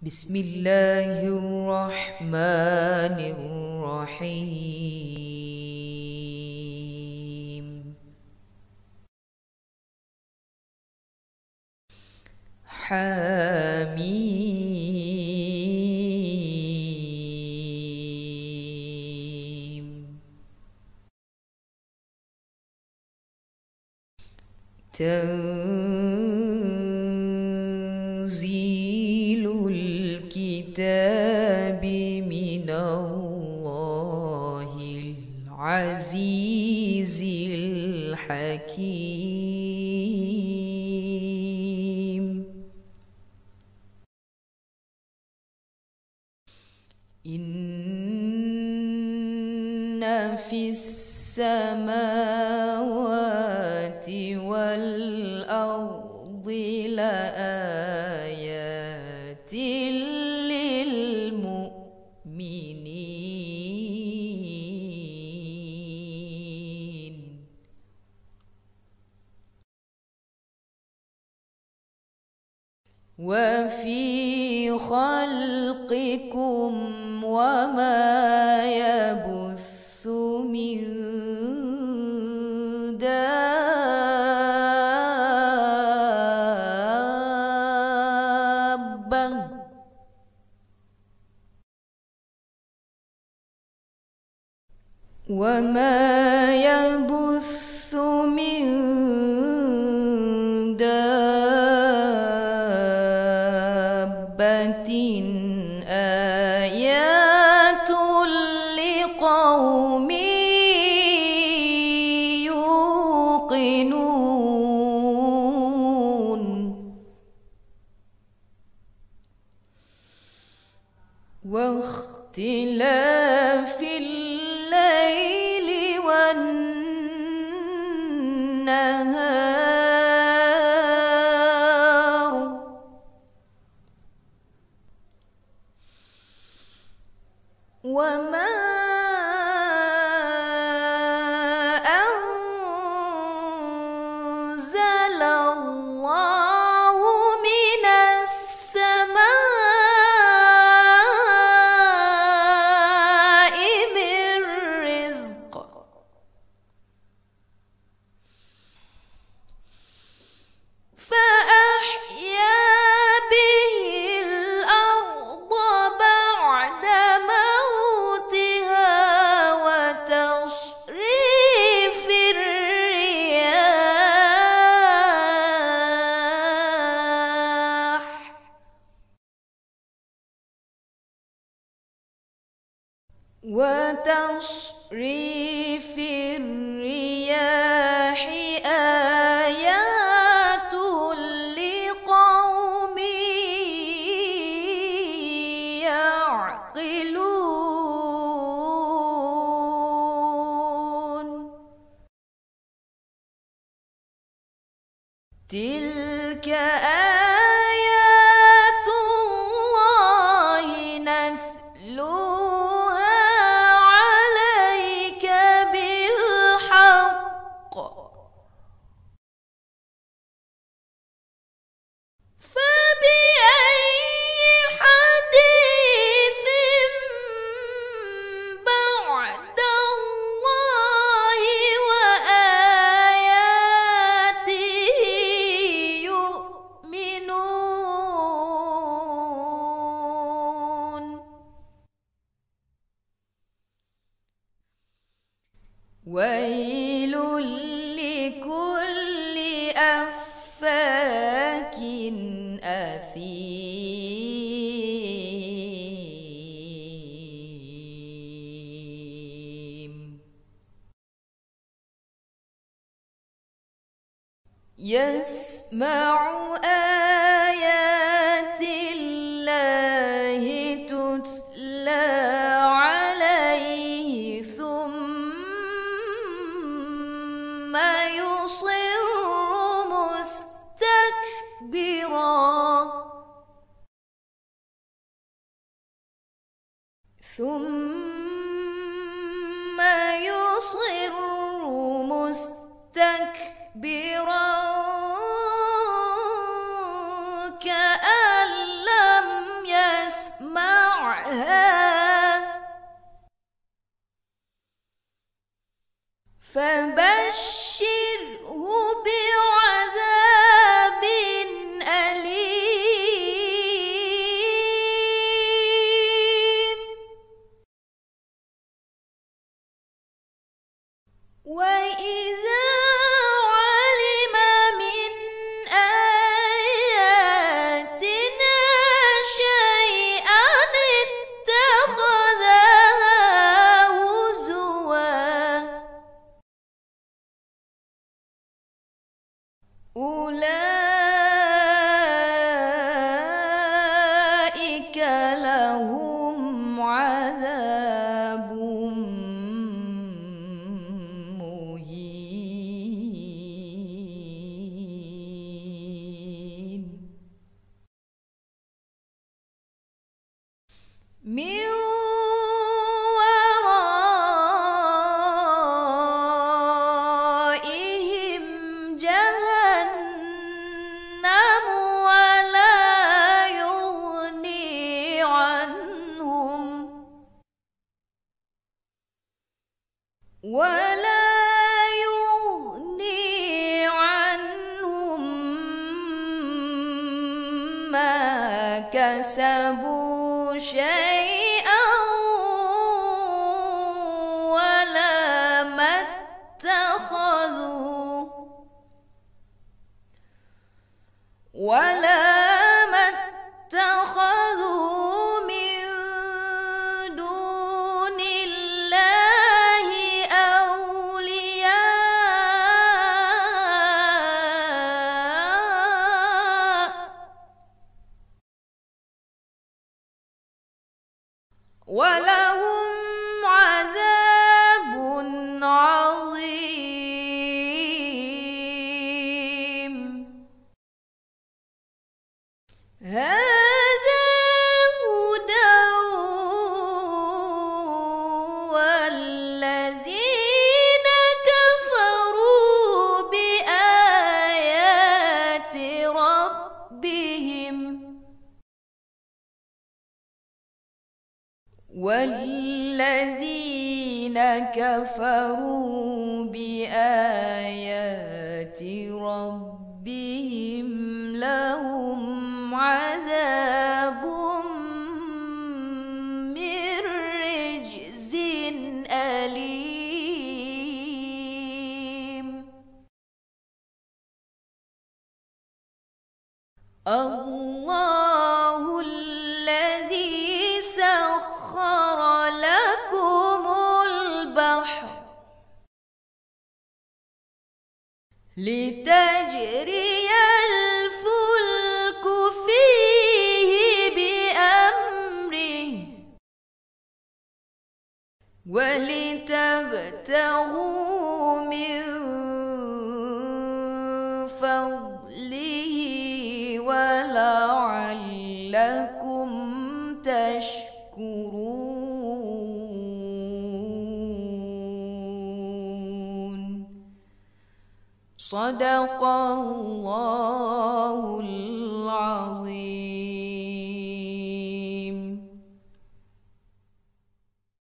بسم الله الرحمن الرحيم. حميم. تنزيل الكتاب من الله العزيز الحكيم. إن في السماوات والأرض لآيات للمؤمنين. وفي خلقكم وما يبث من دابة آيات لقوم يوقنون. واختلاف الليل والنهار وما أنزل الله من السماء من رزق فأحيا به الأرض بعد موتها وتصريف الرياح آيات لقوم يعقلون. تلك آيات الله نتلوها عليك بالحق فبأي حديث بعد الله وآياته يؤمنون. ويل لكل أفاك أثيم. يسمع آيات الله تتلى عليه ثم يصر مستكبرا كأن لم يسمع يصلعها فبشره بعذاب أليم وإذا علم من آياتنا شيئا اتخذها هزوا أولئك لهم عذاب مهين من ورائهم جهنم ولا يغني عنهم ما كسبوا شيئا ولا ما اتخذوا من دون الله أولياء ولهم عذاب عظيم هذا هدى والذين كفروا بآيات ربهم لهم عذاب من رجز أليم الله الذي سخر لكم البحر لتجري الفلك فيه بأمره ولتبتغوا من فضله ولعلكم تشكرون صدق الله العظيم.